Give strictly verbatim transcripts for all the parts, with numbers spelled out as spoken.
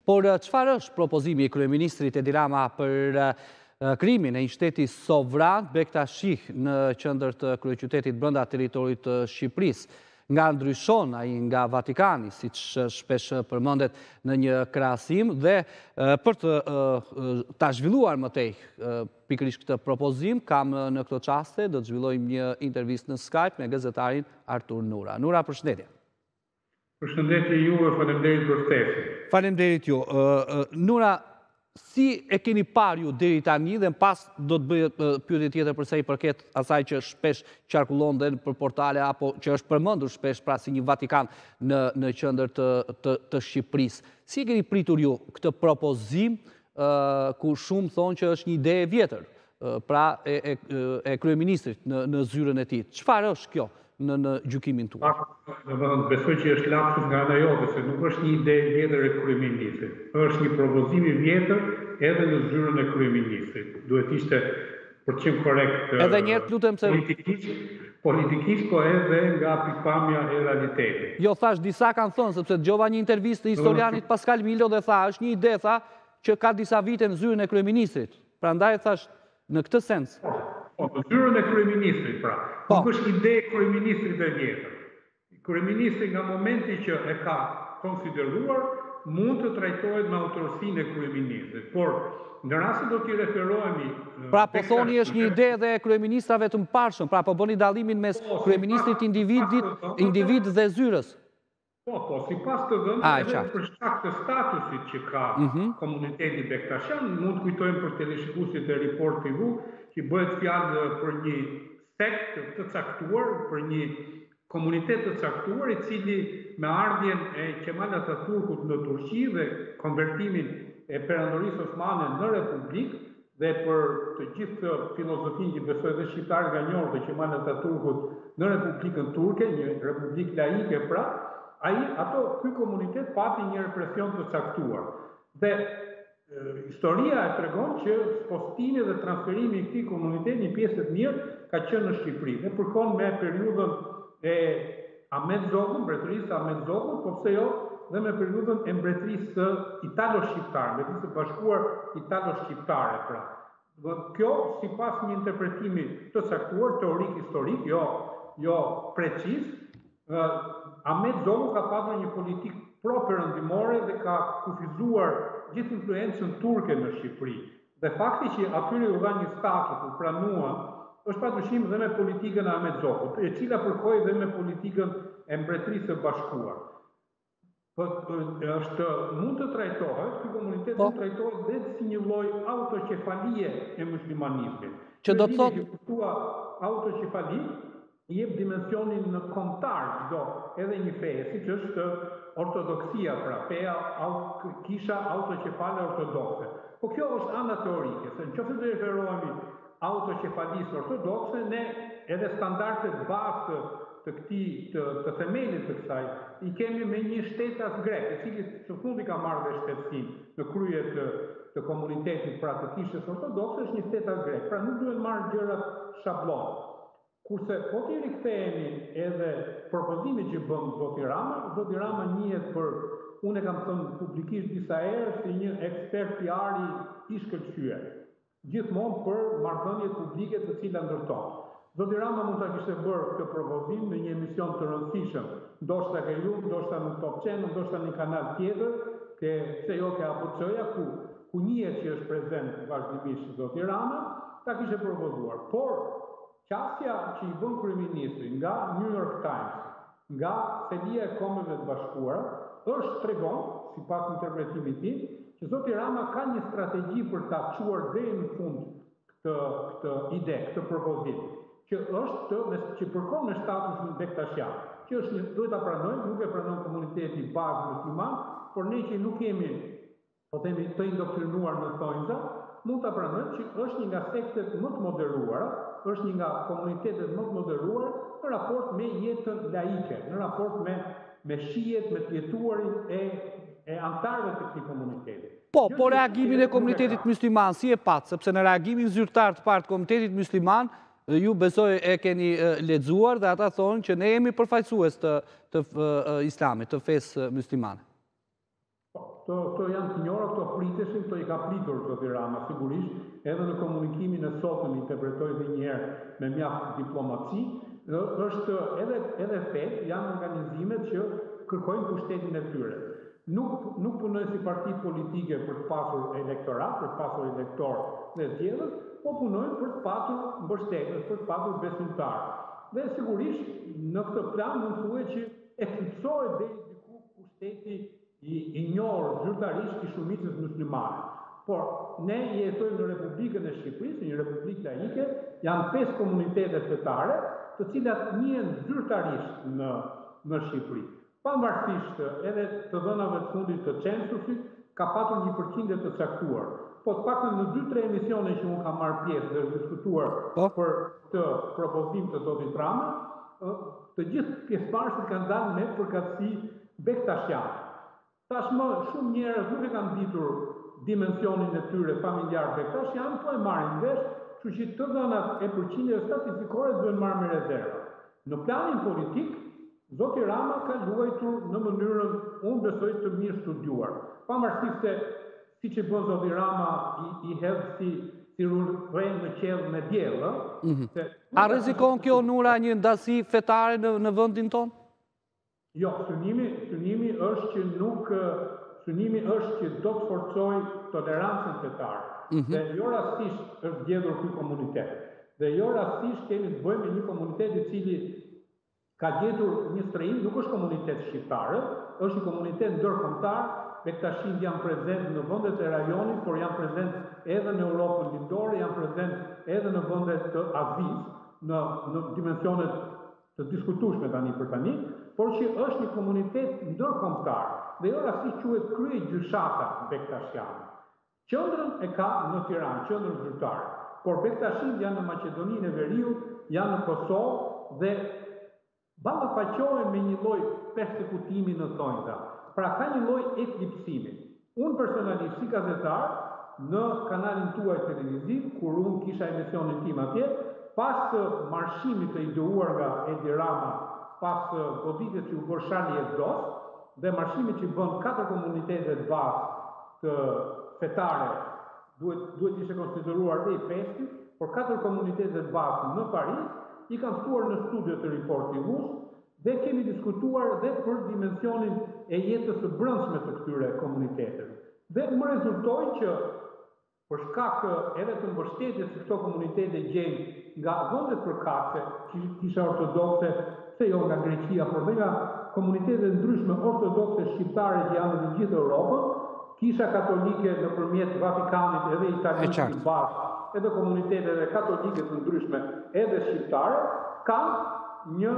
Por çfarë është propozimi i kryeministrit Edi Rama për krimin e një shteti sovran Bektashih në qendër të kryeqytetit brenda territorit të Shqipërisë? Nga ndryshon ai nga Vatikani, siç shpesh përmendet në një krahasim, dhe për të ta zhvilluar më tej pikërisht këtë propozim, kam në këto çaste do të zhvillojmë një intervistë në Skype me gazetarin Artur Nura. Nura, përshëndetje. Përshëndetje juve, faleminderit për ftesën. Faleminderit ju. Nura, si e keni parë ju deri tani, dhe në pas do të bëhet pyetje tjetër përsa i përket asaj që shpesh qarkullon dhe për portale apo që është përmendur shpesh pra si një Vatikan në në qendër të të, të Shqipërisë. Si e keni pritur ju këtë propozim uh, ku shumë thonë që është një ide e vjetër, uh, pra e, e, e kryeministrit në në zyrën e tij. Çfarë është kjo në në gjykimin tuaj? Besoj që është lapsus nga ana jote, se nuk është një ide e vjetër e kryeministrit. Është një propozim i vjetër edhe në zyrën e kryeministrit. Duhet ishte për të qenë korrekt. Edhe një herë lutem se politikisht, politikisht po edhe nga pikpamja e realitetit. Jo, thash disa kanë thënë, sepse dëgjova një intervistë të historianit Pascal Milo dhe tha, është një ide tha që ka disa vite në zyrën e kryeministrit. Prandaj thash në këtë sens. Po, në zyrën e kryeministrit, pra. Nuk është ide e kryeministrit e vjetër. Kryeministri nga momenti që e ka konsideruar, mund të trajtohet me autorsinë e kryeministrit. Por, në rast se do t'i referohemi... Pra, po thoni është një ide dhe e kryeministrave të mparshëm, pra po bëni dallimin mes kryeministrit individit, individ dhe zyrës. Po, po, si pas të dhënë, edhe për shkak të statusit që ka komuniteti Bektashian, mund të kujtojmë për teleshikuesit e Report T V, që bëhet fjalë për një sekt të caktuar, për një komunitet të caktuar, i cili me ardhjen e Kemal Atatürkut në Turqi dhe konvertimin e perandorisë osmane në republikë, dhe për të gjithë filozofinë që besoj dhe shqiptarët nga njohur të Kemal Atatürkut në Republikën Turke, një republikë laike pra, ai ato ky komunitet pati një represion të caktuar. Dhe historia e tregon që postimi dhe transferimi i këtij komuniteti një pjesë të mirë ka qenë në Shqipëri. Dhe përkon me periudhën e Ahmet Zogut, mbretërisë Ahmet Zogut, po pse jo, dhe me periudhën e mbretërisë italo-shqiptare, mbretërisë bashkuar italo-shqiptare pra. Dhe kjo sipas një interpretimi të caktuar, teorik historik, jo jo preciz, Ahmet Zogu ka pasur një politikë pro-perëndimore dhe ka kufizuar gjithë influencën turke në Shqipëri. Dhe fakti që atyre u dha një status, u pranuan, është padyshim dhe me politikën e Ahmet Zogut, e cila përkoi dhe me politikën e mbretërisë së bashkuar. Po është mund të trajtohet, ky komunitet mund të trajtohet dhe si një lloj autoqefalie e muslimanizmit. Që do të thotë tua autoqefali i jep dimensionin në kombëtar çdo edhe një feje, siç është ortodoksia, pra feja kisha autoqefale ortodokse. Po kjo është ana teorike, se nëse do referohemi autoqefalisë ortodokse, ne edhe standardet bazë të këtij të, të themelit të kësaj i kemi me një shtetas grek, i cili së fundi ka marrë dhe shtetësinë në krye të, të komunitetit pra të kishës ortodokse, është një shtetas grek. Pra nuk duhen marrë gjërat shablon. Kurse po t'i rikthehemi edhe propozimit që bën zoti Rama, zoti Rama njihet për, unë e kam thënë publikisht disa herë, si një ekspert P R-i i shkëlqyer, gjithmonë për marrëdhëniet publike të cilat ndërton. Zoti Rama mund ta kishte bërë këtë propozim në një emision të rëndësishëm, ndoshta ke ju, ndoshta në Top Channel, ndoshta në një kanal tjetër, ke pse jo ke A B C-ja, ku ku njihet që është prezent vazhdimisht zoti Rama, ta kishte propozuar. Por qasja që i bën kryeministri nga New York Times, nga Selia e Kombeve të Bashkuara, është tregon, sipas interpretimit të tij, që zoti Rama ka një strategji për ta çuar deri në fund këtë këtë ide, këtë propozim, që është të, që përkon me statusin Bektashian, që është një, duhet ta pranojmë, nuk e pranon komuniteti bazë musliman, por ne që nuk jemi, po themi, të indoktrinuar në thonjza, mund ta pranojmë që është një nga sektet më të moderuara, është një nga komunitetet më të moderuara në raport me jetën laike, në raport me me shijet, me të jetuarin e e antarëve të këtij komuniteti. Po, po reagimin e komunitetit musliman si e pat, sepse në reagimin zyrtar të parë të komunitetit musliman, ju besoj e keni lexuar dhe ata thonë që ne jemi përfaqësues të të islamit, të fesë muslimane. Këto janë të njëra, këto priteshin, këto i ka pritur zoti Rama, sigurisht, edhe në komunikimin e sotëm interpretoj dhe njëherë me mjaft diplomaci, është edhe, edhe FET, janë organizimet që kërkojnë pushtetin e tyre. Nuk, nuk punojnë si parti politike për të pasur elektorat, për të pasur elektor dhe zgjedhës, po punojnë për të pasur mbështetës, për të pasur besimtarë. Dhe sigurisht, në këtë plan mund thuhet që eklipsohet deri diku pushteti i, i njohur zyrtarisht i shumicës muslimane. Por ne jetojmë në Republikën e Shqipërisë, një republikë laike, janë pesë komunitete fetare, të cilat njihen zyrtarisht në, në Shqipëri. Pavarësisht edhe të dhënave të fundit të censusit, ka patur një përqindje të caktuar. Po të paktën në dy tre emisione që unë kam marrë pjesë dhe diskutuar po? për të propozim të zotit Rama, të gjithë pjesëmarrësit kanë dalë me përkatësi Bektashiane. Tashmë shumë njerëz nuk e kanë ditur dimensionin e tyre familjar Bektashian, po e marrin vesh, kështu që të dhënat e përqindjeve statistikore duhen marrë me rezerva. Në planin politik, zoti Rama ka luajtur në mënyrën, unë besoj, të mirë studiuar. Pavarësisht se siç e bën zoti Rama i, i hedh si si rrën në qell me diell, ëh. Mm -hmm. A rrezikon kjo Nura një ndasi fetare në, në vendin tonë? Jo, synimi, synimi është që nuk synimi është që do të forcojë tolerancën fetare. Mm -hmm. Dhe jo rastisht është zgjedhur ky komunitet. Dhe jo rastisht kemi të bëjmë me një komunitet i cili ka gjetur një strehim, nuk është komunitet shqiptar, është një komunitet ndërkombëtar. Bektashin janë prezent në vendet e rajonit, por janë prezent edhe në Europën lindore, janë prezent edhe në vendet të Azisë, në, në dimensionet të diskutueshme tani për tani, por që është një komunitet ndërkombëtar dhe jo rastisht quhet krye gjyshata Bektashiane. Qendrën e ka në Tiranë, qendrën zyrtare, por Bektashin janë në Maqedoninë e Veriut, janë në Kosovë dhe ballafaqohen me një lloj persekutimi në thonjza. Pra ka një lloj eklipsimi. Unë personalisht si gazetar në kanalin tuaj televiziv, kur unë kisha emisionin tim atje, pas marshimit të ideuar nga Edi Rama, pas goditjes që u bë Charlie Hebdo dhe marshimit që bën katër komunitete të bazë të fetare, duhet duhet ishte konsideruar dhe i pesti, por katër komunitete të bazë në Paris i kanë ftuar në studio të Report T V-s dhe kemi diskutuar dhe për dimensionin e jetës së brendshme të këtyre komuniteteve. Dhe më rezultoi që për shkak edhe të mbështetjes që këto komunitete gjejnë nga vendet përkatëse, kisha ortodokse, se jo nga Greqia, por dhe nga komunitete ndryshme ortodokse shqiptare që janë në gjithë Europën, kisha katolike nëpërmjet Vatikanit edhe italianisë bashkë, edhe komuniteteve katolike të ndryshme edhe shqiptare, kanë një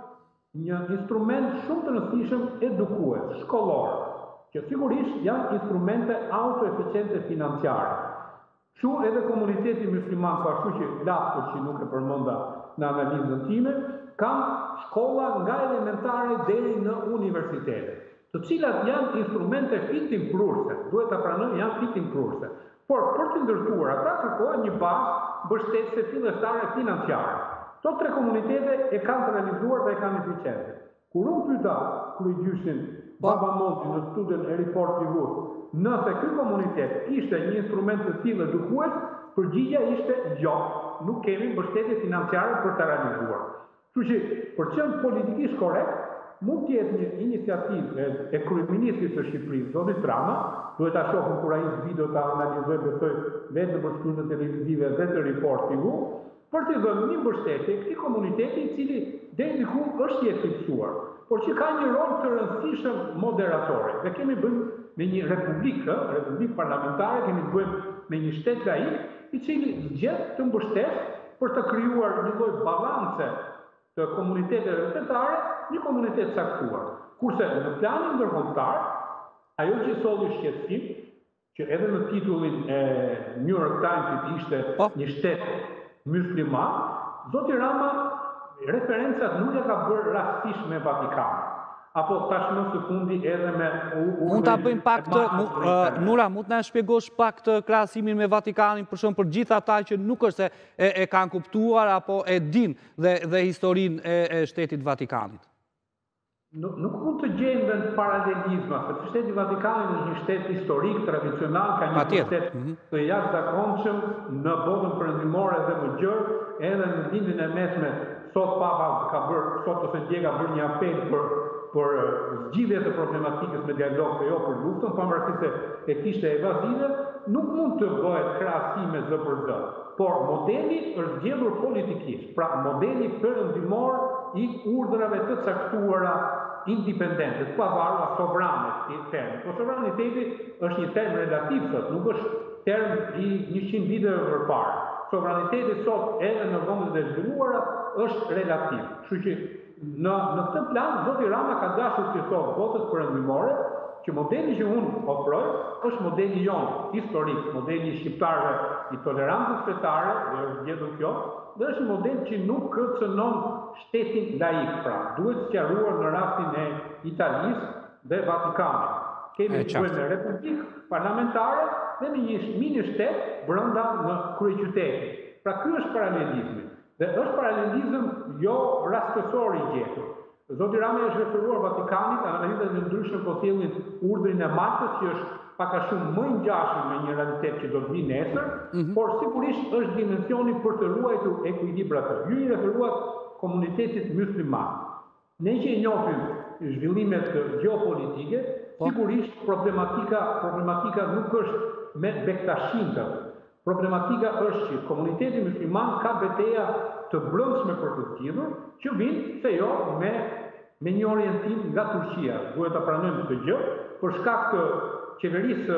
një instrument shumë të rëndësishëm edukues, shkollor, që sigurisht janë instrumente autoeficiente financiare. Kështu edhe komuniteti musliman, po ashtu që lapto që nuk e përmenda në analizën time, kanë shkolla nga elementare deri në universitete, të cilat janë instrumente fitimprurse, duhet ta pranojmë, janë fitimprurse. Por për të ndërtuar ata kërkohet një bazë mbështetëse fillestare financiare. Këto tre komunitete e kanë të realizuar dhe e kanë eficiente. Kur unë pyeta kryegjyshin Baba Monti në studion e Report T V-s, nëse ky komunitet ishte një instrument të tillë edukues, përgjigjja ishte jo, nuk kemi mbështetje financiare për ta realizuar. Kështu që për të qenë politikisht korrekt, mund të jetë një iniciativë e kryeministrit të Shqipërisë, zotit Rama, duhet ta shohim kur ai video ta analizojë besoj vetë në përshkruajtje televizive dhe të Report T V, për të dhënë një mbështetje këtij komuniteti i cili deri diku është i eklipsuar, por që ka një rol të rëndësishëm moderatore. Dhe kemi bëjmë me një republikë, republikë parlamentare, kemi bëjmë me një shtet laik, i cili zgjedh të mbështet për të krijuar një lloj balance të komuniteteve fetare, një komunitet caktuar. Kurse në planin ndërkombëtar, ajo që solli shqetësim, që edhe në titullin e New York Times ishte një shtet musliman, zoti Rama referencat nuk e ka bërë rastisht me Vatikanin. Apo tashmë së fundi edhe me... Mund ta bëjmë pak të... Nura, mund të na shpjegosh pak të krahasimin me Vatikanin, për shembull për gjithë ata që nuk është se e kanë kuptuar apo e dinë dhe historinë e shtetit Vatikanit? Nuk, nuk mund të gjenden paralelizma, sepse Shteti i Vatikanit është një shtet historik, tradicional, ka një pushtet të jashtëzakonshëm në botën perëndimore dhe më gjerë, edhe në lindjen e mesme. Sot Papa ka bërë, sot ose dje ka bërë një apel për për zgjidhje të problematikës me dialog dhe jo për luftën, pavarësisht se e kishte evazive, nuk mund të bëhet krahasime zë për zë. Por modeli është zgjedhur politikisht, pra modeli perëndimor i urdhrave të caktuara independente, të pavarura, sovrane, si term. Po sovraniteti është një term relativ sot, nuk është term i njëqind viteve përpara. Sovraniteti sot edhe në vendet e zhvilluara është relativ. Kështu që në në këtë plan zoti Rama ka dashur të thotë botës perëndimore që modeli që unë ofroj është modeli jon historik, modeli shqiptarëve i tolerancës fetare, dhe është gjetur kjo, dhe është një model që nuk kërcënon shtetin laik, pra duhet sqaruar në rastin e Italisë dhe Vatikanit. Kemi të bëjmë me republikë parlamentare dhe me një mini shtet brenda në kryeqytetin. Pra ky është paralelizmi. Dhe është paralelizëm jo rastësor i gjetur. Zoti Rama është referuar Vatikanit, analitat e ndryshme po thellin urdhrin e Maltës, që është pak a shumë më i ngjashëm me një realitet që do të vijë nesër, por sigurisht është dimensioni për të ruajtur ekuilibrin atë. Ju i referuat komunitetit musliman. Ne që e njohim zhvillimet gjeopolitike, sigurisht problematika problematika nuk është me Bektashinkët. Problematika është që komuniteti musliman ka betejë të brendshme për të zgjidhur, që vijnë se jo me me një orientim nga Turqia. Duhet ta pranojmë këtë gjë për shkak të qeverisë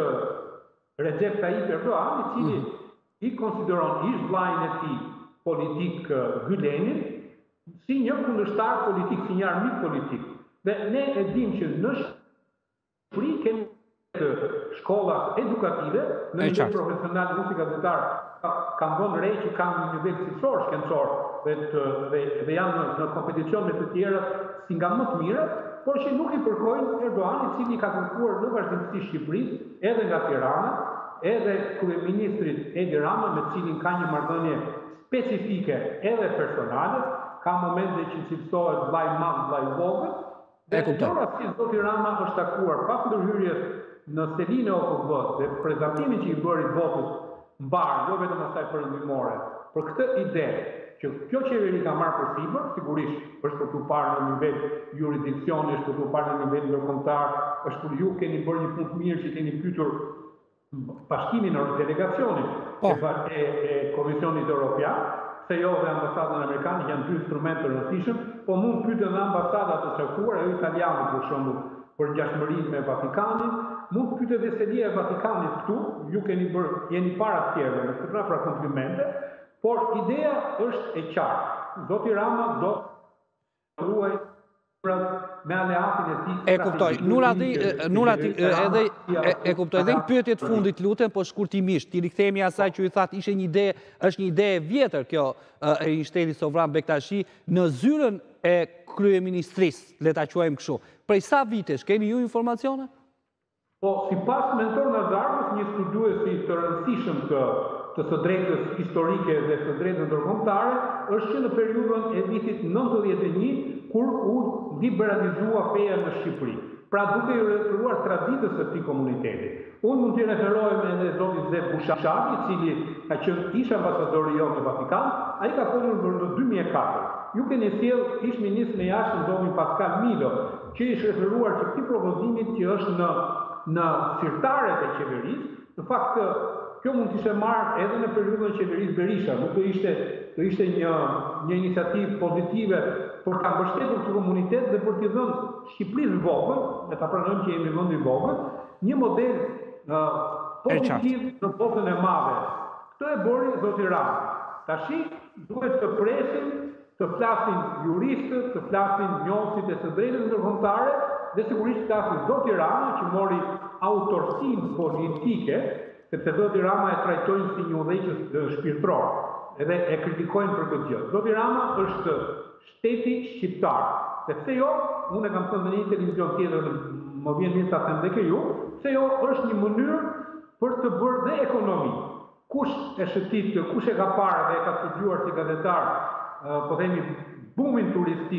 Recep Tayyip Erdogan, i cili i konsideron ish vllajën e tij politik Gülenin si një kundërshtar politik, si një armik politik. Dhe ne e dimë që në Shqipëri kemi të shkollat edukative në nivel profesional, muzika gazetar kanë vënë re që kanë një nivel cilësor shkencor dhe, dhe, dhe janë në, në kompeticion me të tjera si nga më të mira, por që nuk i përkojnë Erdogan, i cili ka kërkuar në vazhdimsi Shqipërisë, edhe nga Tirana, edhe kryeministrit Edi Rama, me cilin ka një marrëdhënie specifike edhe personale, ka momente që cilësohet vllai i madh, vllai i vogël. Dhe gjëra si zoti Rama është takuar pas ndërhyrjes në selinë e O K B-s dhe prezantimin që i bëri votës mbar, jo vetëm asaj perëndimore, për këtë ide që kjo qeveri ka marrë përsipër, sigurisht është për t'u parë në nivel jurisdiksioni, është për t'u parë në nivel ndërkombëtar, është për ju keni bërë një punë të mirë që keni pyetur bashkimin e delegacionit e, e, e Komisionit Evropian, se jo dhe ambasadën amerikane janë dy instrumente të rëndësishëm, po mund pyetën dhe ambasadat të caktuara, jo italiane për shembull, për ngjashmërinë me Vatikanin, mund të pyetë dhe selia e Vatikanit këtu, ju keni bërë, jeni para të tjerëve, në këtë pra komplimente, por ideja është e qartë. Zoti Rama do të ruaj me aleatin e tij. E kuptoj. Nura di, Nura di, edhe e, e kuptoj. Edhe në pyetjet fundit lutem, po shkurtimisht, ti rikthehemi asaj që ju thatë, ishte një ide, është një ide e vjetër kjo e një shteti sovran Bektashi në zyrën e kryeministrisë, le ta quajmë kështu. Prej sa vitesh keni ju informacione? Po, sipas mentor Nazarës, një studiuesi të rëndësishëm të të së drejtës historike dhe së drejtës ndërkombëtare, është që në periudhën e vitit nëntëdhjetë e një, kur u liberalizua feja në Shqipëri. Pra duke i referuar traditës së këtij komuniteti. Unë mund t'i referohem edhe zotit Zef Bushavi, i cili ka qenë ish ambasadori jonë në Vatikan, ai ka folur në dy mijë e katër. Ju keni sjell ish ministri i jashtëm zotin Pascal Milo, që ishte referuar që këtij propozimit që është në në sirtaret e qeverisë, në fakt kjo mund të ishte marrë edhe në periudhën e qeverisë Berisha, nuk do ishte do ishte një një iniciativë pozitive për ta mbështetur këtë komunitet dhe për t'i dhënë Shqipërisë vogël, ne ta pranojmë që jemi vend i vogël, një model uh, pozitiv në botën e madhe. Këtë e bëri zoti Rama. Tashi duhet të presim të flasin juristët, të flasin njohësit e së drejtës ndërkombëtare, dhe sigurisht flasin zoti Rama, që mori autorsinë politike, sepse zoti Rama e trajtojnë si një udhëheqës shpirtëror, edhe e kritikojnë për këtë gjë. Zoti Rama është shteti shqiptar. Sepse jo, unë e kam thënë në një televizion tjetër, më vjen mirë ta them dhe ju, se jo është një mënyrë për të bërë dhe ekonomi. Kush e shëtit, kush e ka parë dhe e ka studiuar si gazetar, po themi bumin turistik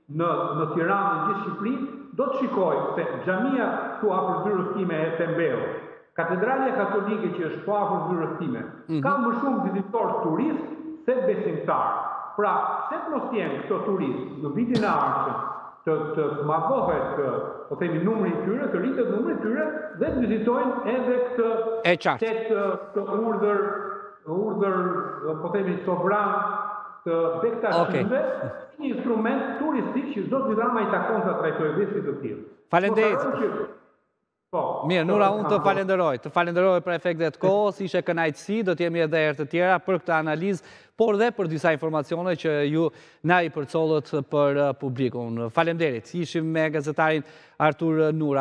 në, në Tiranë në gjithë Shqipërinë, do të shikojë se xhamia këtu afër zyrës time e Tembeu, Katedralja Katolike që është po afër zyrës time, mm-hmm. ka më shumë vizitorë turistë se besimtarë. Pra, pse të mos jenë këto turistë në vitin e ardhshëm të, të smagohet, po themi, numri i tyre, të rritet numri i tyre dhe të vizitojnë edhe këtë qytet të urdhër, urdhër, po themi, sovran të Bektashënve, okay. Një instrument turistik që Zoti Rama i takon të trajtojë dhe si të tillë. Faleminderit. Po, mirë, Nura, unë të falenderoj. Të falenderoj për efektet kohës, ishe kënaqësi, do t'jemi edhe herë të tjera për këtë analizë, por dhe për disa informacione që ju na i përcollët për publikun. Faleminderit. Ishim me gazetarin Artur Nura.